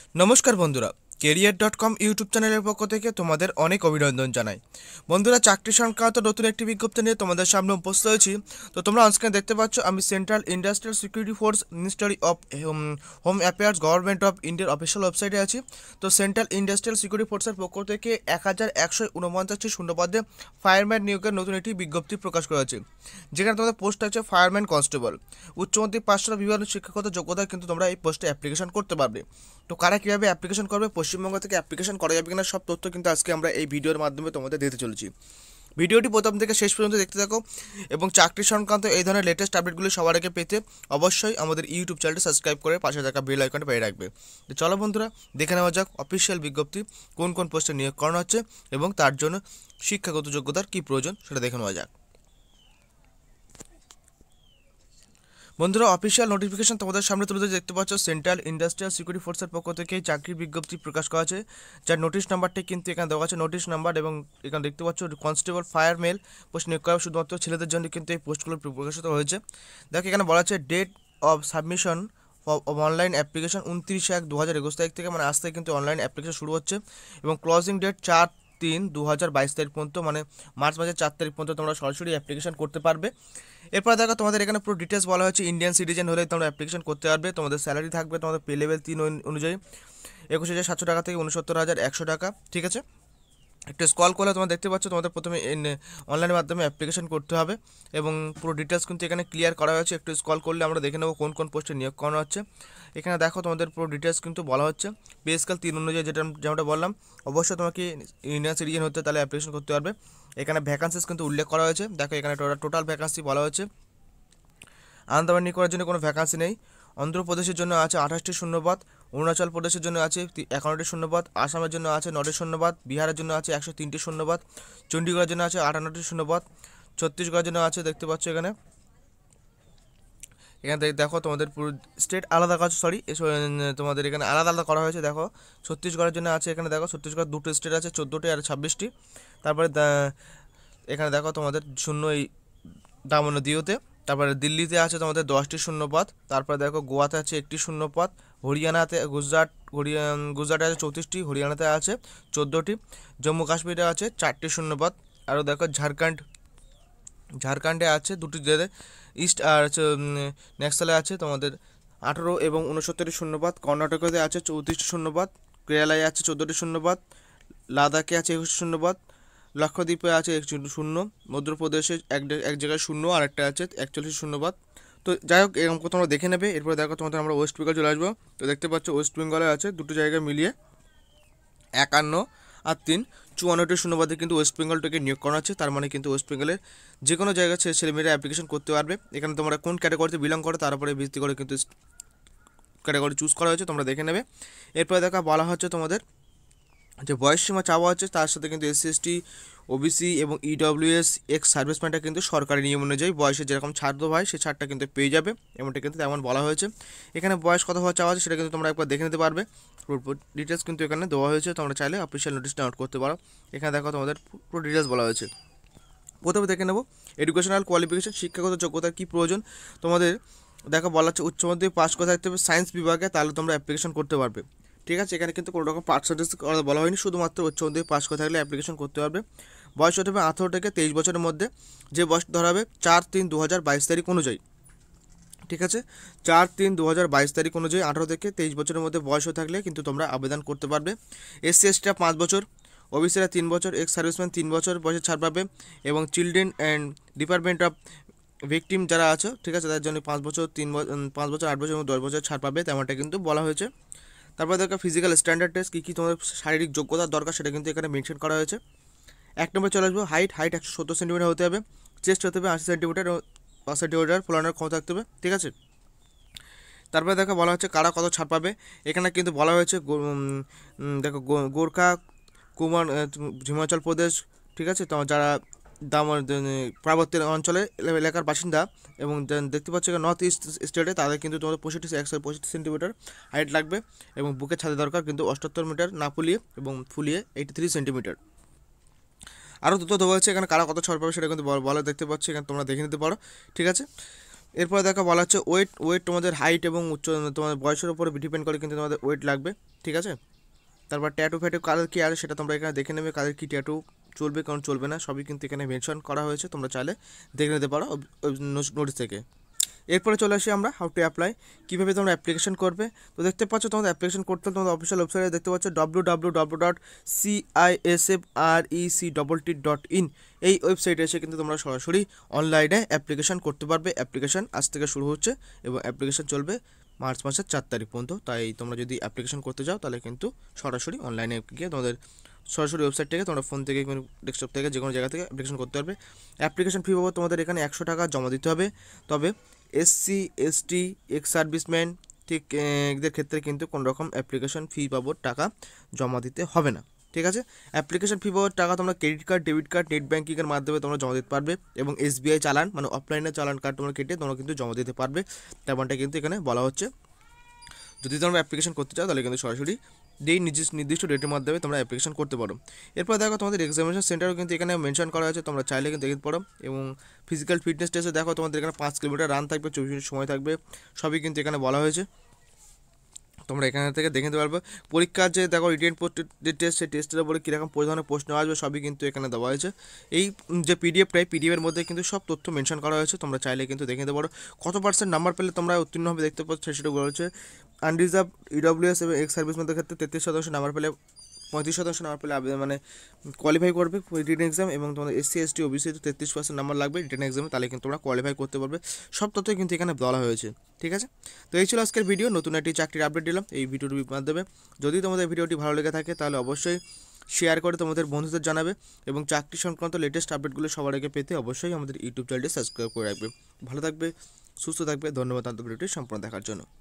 নমস্কার বন্ধুরা, career dot com YouTube চ্যানেলের পক্ষ থেকে তোমাদের অনেক অভিনন্দন জানাই। বন্ধুরা, চাকরি সংক্রান্ত নতুন একটি বিজ্ঞপ্তি নিয়ে তোমাদের সামনে উপস্থিত হয়েছি। তো তোমরা অনস্ক্রিনে দেখতে পাচ্ছ, আমি central industrial security force, ministry of home affairs, government of ইন্ডিয়ার অফিসিয়াল ওয়েবসাইটে আছি। তো সেন্ট্রাল ইন্ডাস্ট্রিয়াল সিকিউরিটি ফোর্সের পক্ষ থেকে 1149টি শূন্যপদে ফায়ারম্যান নিয়োগের নতুন একটি বিজ্ঞপ্তি প্রকাশ করা হয়েছে, যেখানে তোমাদের পোস্ট আছে ফায়ারম্যান কনস্টেবল। উচ্চ মাধ্যমিক পাশ করা বিভিন্ন শিক্ষাগত যোগ্যতায় কিন্তু তোমরা এই পোস্টে অ্যাপ্লিকেশন করতে পারবে। তো কারা কীভাবে অ্যাপ্লিকেশন করবে, পশ্চিমবঙ্গ থেকে অ্যাপ্লিকেশন করা যাবে কিনা, সব তথ্য কিন্তু আজকে আমরা এই ভিডিওর মাধ্যমে তোমাদের দিতে চলেছি। ভিডিওটি প্রথম থেকে শেষ পর্যন্ত দেখতে থাকো এবং চাকরি সংক্রান্ত এই ধরনের লেটেস্ট আপডেটগুলি সবার আগে পেতে অবশ্যই আমাদের ইউটিউব চ্যানেলটি সাবস্ক্রাইব করে পাশে থাকা বেল আইকনটা পেয়ে রাখবে। তো চলো বন্ধুরা, দেখে নেওয়া যাক অফিসিয়াল বিজ্ঞপ্তি কোন কোন পোস্টে নিয়োগ করানো হচ্ছে এবং তার জন্য শিক্ষাগত যোগ্যতার কী প্রয়োজন সেটা দেখে নেওয়া যাক। বন্ধুরা, অফিসিয়াল নোটিফিকেশন তোমাদের সামনে তুলে দেখতে পাচ্ছ, সেন্ট্রাল ইন্ডাস্ট্রিয়াল সিকিউরিটি ফোর্সের পক্ষ থেকে চাকরির বিজ্ঞপ্তি প্রকাশ করা আছে, যার নোটিশ নাম্বারটি কিন্তু এখানে দেওয়া আছে, নোটিশ নাম্বার। এবং এখানে দেখতে পাচ্ছ কনস্টেবল ফায়ার মেল পোস্ট নিয়োগ করা শুধুমাত্র ছেলেদের জন্য কিন্তু এই পোস্টগুলো প্রকাশিত হয়েছে। দেখো এখানে বলা আছে date of submission of online application 29/1/2021 তারিখ থেকে, মানে আজ থেকে কিন্তু অনলাইন অ্যাপ্লিকেশন শুরু হচ্ছে এবং ক্লোজিং ডেট 4/3/2022 তারিখ পর্যন্ত, মানে মার্চ মাসের 4 তারিখ পর্যন্ত তোমরা সরাসরি অ্যাপ্লিকেশন করতে পারবে। এরপর দেখো তোমাদের এখানে পুরো ডিটেলস বলা হয়েছে। ইন্ডিয়ান সিটিজেন হলে তোমরা অ্যাপ্লিকেশন করতে পারবে। তোমাদের স্যালারি থাকবে তোমাদের পে লেভেল 3 অনুযায়ী 21,700 টাকা থেকে 69,100 টাকা, ঠিক আছে। একটু স্ক্রল করলে তোমরা দেখতে পাচ্ছ তোমাদের প্রথমে অনলাইনের মাধ্যমে অ্যাপ্লিকেশন করতে হবে এবং পুরো ডিটেলস কিন্তু এখানে ক্লিয়ার করা হয়েছে। একটু স্ক্রল করলে আমরা দেখে নেবো কোন কোন পোস্টে নিয়োগ করানো হচ্ছে। এখানে দেখো তোমাদের পুরো ডিটেলস কিন্তু বলা হচ্ছে। পে স্কেল 3 অনুযায়ী যেমনটা বললাম, অবশ্যই তোমাকে ইন্ডিয়ান সিটিজেন হতে তাহলে অ্যাপ্লিকেশন করতে পারবে। এখানে ভ্যাকান্সিস কিন্তু উল্লেখ করা হয়েছে। দেখো এখানে টোটাল ভ্যাকান্সি বলা হয়েছে। আন্দামান নিকোবরের জন্য কোনো ভ্যাকান্সি নেই। অন্ধ্রপ্রদেশের জন্য আছে 28টি শূন্যপদ, অরুণাচল প্রদেশের জন্য আছে 51টি শূন্যপদ, আসামের জন্য আছে 9টি শূন্যপদ, বিহারের জন্য আছে 103টি শূন্যপদ, চণ্ডীগড়ের জন্য আছে 58টি শূন্যপদ, ছত্তিশগড়ের জন্য আছে, দেখতে পাচ্ছ এখানে দেখো তোমাদের পুরো স্টেট আলাদা তোমাদের এখানে আলাদা আলাদা করা হয়েছে। দেখো ছত্তিশগড়ের জন্য আছে, এখানে দেখো ছত্তিশগড় দুটো স্টেট আছে, 14টি আর 26টি। তারপরে এখানে দেখো তোমাদের শূন্য এই দামনদিউতে। তারপরে দিল্লিতে আছে তোমাদের 10টি শূন্যপদ। তারপরে দেখো গোয়াতে আছে 1টি শূন্যপদ, হরিয়ানাতে গুজরাটে আছে 34টি, হরিয়ানাতে আছে 14টি, জম্মু কাশ্মীরে আছে 4টি শূন্যপদ। আরও দেখো ঝাড়খণ্ডে আছে 2টি, ইস্ট আর নেক্সালে আছে তোমাদের 18 এবং 69টি শূন্যপদ, কর্ণাটকেতে আছে 34টি শূন্যপদ, কেরালায় আছে 14টি শূন্যপদ, লাদাখে আছে 21টি শূন্যপদ, লক্ষদ্বীপে আছে 1 শূন্য, মধ্যপ্রদেশে এক জায়গায় 0 আর একটা আছে 41 শূন্যপদ। তো যাই হোক, এরকম তোমরা দেখে নেবে। এরপরে দেখো তোমাদের আমরা ওয়েস্ট বেঙ্গল চলে আসবো। তো দেখতে পাচ্ছ ওয়েস্ট বেঙ্গলে আছে দুটো জায়গায় মিলিয়ে 51 আর 3 54টি শূন্যপদে কিন্তু ওয়েস্ট বেঙ্গলটাকে নিয়োগ করা হচ্ছে। তার মানে কিন্তু ওয়েস্ট বেঙ্গলের যে কোনো জায়গায় ছেলেমেয়েরা অ্যাপ্লিকেশন করতে পারবে। এখানে তোমরা কোন ক্যাটাগরিতে বিলং করো তার উপরে ভিত্তি করে কিন্তু ক্যাটাগরি চুজ করা হয়েছে, তোমরা দেখে নেবে। এরপরে দেখা বলা হচ্ছে তোমাদের যে বয়সসীমা চাওয়া হচ্ছে, তার সাথে কিন্তু SC/ST, OBC এবং EWS এক্স সার্ভিসম্যানটা কিন্তু সরকারি নিয়ম অনুযায়ী বয়সে যেরকম ছাড় দেওয়া হয় সেই ছাড়টা কিন্তু পেয়ে যাবে, এমনটা কিন্তু তেমন বলা হয়েছে। এখানে বয়স কত হওয়া চাওয়া আছে সেটা কিন্তু তোমরা একবার দেখে নিতে পারবে। ডিটেলস কিন্তু এখানে দেওয়া হয়েছে, তোমরা চাইলে অফিসিয়াল নোটিশ ডাউনলোড করতে পারো। এখানে দেখো তোমাদের পুরো ডিটেলস বলা হয়েছে। প্রথমে দেখে নেব এডুকেশনাল কোয়ালিফিকেশন, শিক্ষাগত যোগ্যতার কী প্রয়োজন। তোমাদের দেখো বলা হচ্ছে উচ্চ মাধ্যমিক পাস করে থাকতে হবে সায়েন্স বিভাগে, তাহলে তোমরা অ্যাপ্লিকেশন করতে পারবে, ঠিক আছে। এখানে কিন্তু কোনো রকম পার্সেন্টেজ বলা হয়নি, শুধুমাত্র উচ্চ মাধ্যমিক পাস করে থাকলে অ্যাপ্লিকেশন করতে পারবে। বয়স হতে হবে 18 থেকে 23 বছরের মধ্যে, যে বয়স ধরা হবে 4/3/2022 তারিখ অনুযায়ী, ঠিক আছে। 4/3/2022 তারিখ অনুযায়ী 18 থেকে 23 বছরের মধ্যে বয়স হয়ে থাকলে কিন্তু তোমরা আবেদন করতে পারবে। SC/STরা 5 বছর, OBCরা 3 বছর, এক্স সার্ভিসম্যান 3 বছর বয়সে ছাড় পাবে এবং children and department of victim যারা আছে, ঠিক আছে, তাদের জন্য 5 বছর, 5 বছর, 8 বছর এবং 10 বছর ছাড় পাবে, তেমনটা কিন্তু বলা হয়েছে। তারপরে দেখো ফিজিক্যাল স্ট্যান্ডার্ড টেস্ট, কী তোমাদের শারীরিক যোগ্যতার দরকার সেটা কিন্তু এখানে মেনশন করা হয়েছে। 1 নম্বরে চলে আসবো হাইট 170 সেন্টিমিটার হতে হবে, চেস্ট হতে হবে 80 সেন্টিমিটার, 5 সেন্টিমিটার ফোলানোর ক্ষমতা থাকতে হবে, ঠিক আছে। তারপরে দেখো বলা হচ্ছে কারা কত ছাড় পাবে। এখানে কিন্তু বলা হয়েছে দেখো গোর্খা, কুমার, হিমাচল প্রদেশ, ঠিক আছে, তো যারা পার্বত্য অঞ্চলে এলাকার বাসিন্দা এবং দেখতে পাচ্ছ নর্থ ইস্ট স্টেটে, তাদের কিন্তু তোমাদের 65 সেন্টিমিটার হাইট লাগবে এবং বুকের ছাদে দরকার কিন্তু 78 মিটার না ফুলিয়ে এবং ফুলিয়ে 83 সেন্টিমিটার। আরও দুটো দেওয়া হচ্ছে এখানে কারা কত ছাড় পাবে সেটা কিন্তু বলা দেখতে পাচ্ছি, এখানে তোমরা দেখে নিতে পারো, ঠিক আছে। এরপরে দেখো বলা হচ্ছে ওয়েট তোমাদের হাইট এবং তোমাদের বয়সের উপরে ডিপেন্ড করে কিন্তু তোমাদের ওয়েট লাগবে, ঠিক আছে। তারপর ট্যাটু কালার কী আছে সেটা তোমরা এখানে দেখে নেবে, কালার কী ট্যাটু চলবে কারণ চলবে না সবই কিন্তু এখানে মেনশন করা হয়েছে, তোমরা চাইলে দেখে নিতে পারো নোটিস থেকে। এরপরে চলে আসি আমরা হাউ টু অ্যাপ্লাই, কীভাবে তোমরা অ্যাপ্লিকেশন করবে। তো দেখতে পাচ্ছ তোমাদের অ্যাপ্লিকেশন করতে হলে তোমাদের অফিসিয়াল ওয়েবসাইটে দেখতে পাচ্ছ www.cisfrecruitment.in, এই ওয়েবসাইটে এসে কিন্তু তোমরা সরাসরি অনলাইনে অ্যাপ্লিকেশন করতে পারবে। অ্যাপ্লিকেশন আজ থেকে শুরু হচ্ছে এবং অ্যাপ্লিকেশন চলবে মার্চ মাসের 4 তারিখ পর্যন্ত। তাই তোমরা যদি অ্যাপ্লিকেশন করতে যাও তাহলে কিন্তু সরাসরি অনলাইনে গিয়ে তোমাদের সরাসরি ওয়েবসাইট থেকে তোমরা ফোন থেকে ডেস্কটপ থেকে যে কোনো জায়গা থেকে অ্যাপ্লিকেশন করতে পারবে। অ্যাপ্লিকেশন ফি বাবদ তোমাদের এখানে 100 টাকা জমা দিতে হবে। তবে এসসি এসটি এক্স সার্ভিসম্যান ঠিক এদের ক্ষেত্রে কিন্তু কোনো রকম অ্যাপ্লিকেশন ফি বাবদ টাকা জমা দিতে হবে না, ঠিক আছে। অ্যাপ্লিকেশন ফি বাবদ টাকা তোমরা credit card, debit card, net ব্যাঙ্কিংয়ের মাধ্যমে তোমরা জমা দিতে পারবে এবং এসবিআই চালান মানে অফলাইনে চালান কার্ড তোমরা কেটে তোমরা কিন্তু জমা দিতে পারবে। তেমনটা কিন্তু এখানে বলা হচ্ছে। যদি তোমরা অ্যাপ্লিকেশন করতে চাও তাহলে কিন্তু সরাসরি নির্দিষ্ট ডেটের মাধ্যমে তোমরা অ্যাপ্লিকেশন করতে পারো। এরপর দেখো তোমাদের এক্সামিনেশন সেন্টারও কিন্তু এখানে মেনশন করা হয়েছে, তোমরা চাইলে কিন্তু দেখতে পারো। এবং ফিজিক্যাল ফিটনেস টেস্টে দেখো তোমাদের এখানে 5 কিলোমিটার রান থাকবে, 24 মিনিট সময় থাকবে, সবই কিন্তু এখানে বলা হয়েছে, তোমরা এখান থেকে দেখে নিতে পারবে। পরীক্ষার যে দেখো রিটেন টেস্ট, সেই টেস্টের উপরে কীরকম ধরনের প্রশ্ন আসবে সবই কিন্তু এখানে দেওয়া হয়েছে। এই যে পিডিএফের মধ্যে কিন্তু সব তথ্য মেনশন করা হয়েছে, তোমরা চাইলে কিন্তু দেখে নিতে পারো। কত % নাম্বার পেলে তোমরা উত্তীর্ণ হবে দেখতে পাচ্ছ সেটা বলেছে। আনরিজার্ভ ইডব্লিউএস এবং এক্স সার্ভিসম্যানদের ক্ষেত্রে 33% নাম্বার পেলে 35% নাম্বার পেলে মানে কোয়ালিফাই করবে রিটেন এক্সাম, এবং তোমাদের এসসি এসটি ওবিসি 33% নাম্বার লাগবে রিটেন এক্সামে, তাহলে কিন্তু তোমরা কোয়ালিফাই করতে পারবে। সব তথ্য কিন্তু এখানে বলা হয়েছে, ঠিক আছে। তো এই ছিল আজকের ভিডিও, নতুন একটি চাকরির আপডেট দিলাম এই ভিডিওটির মাধ্যমে। যদি তোমাদের ভিডিওটি ভালো লেগে থাকে তাহলে অবশ্যই শেয়ার করে তোমাদের বন্ধুদের জানাবে এবং চাকরি সংক্রান্ত লেটেস্ট আপডেটগুলো সবার আগে পেতে অবশ্যই আমাদের ইউটিউব চ্যানেলটি সাবস্ক্রাইব করে রাখবে। ভালো থাকবে, সুস্থ থাকবে, ধন্যবাদ ভিডিওটি সম্পূর্ণ দেখার জন্য।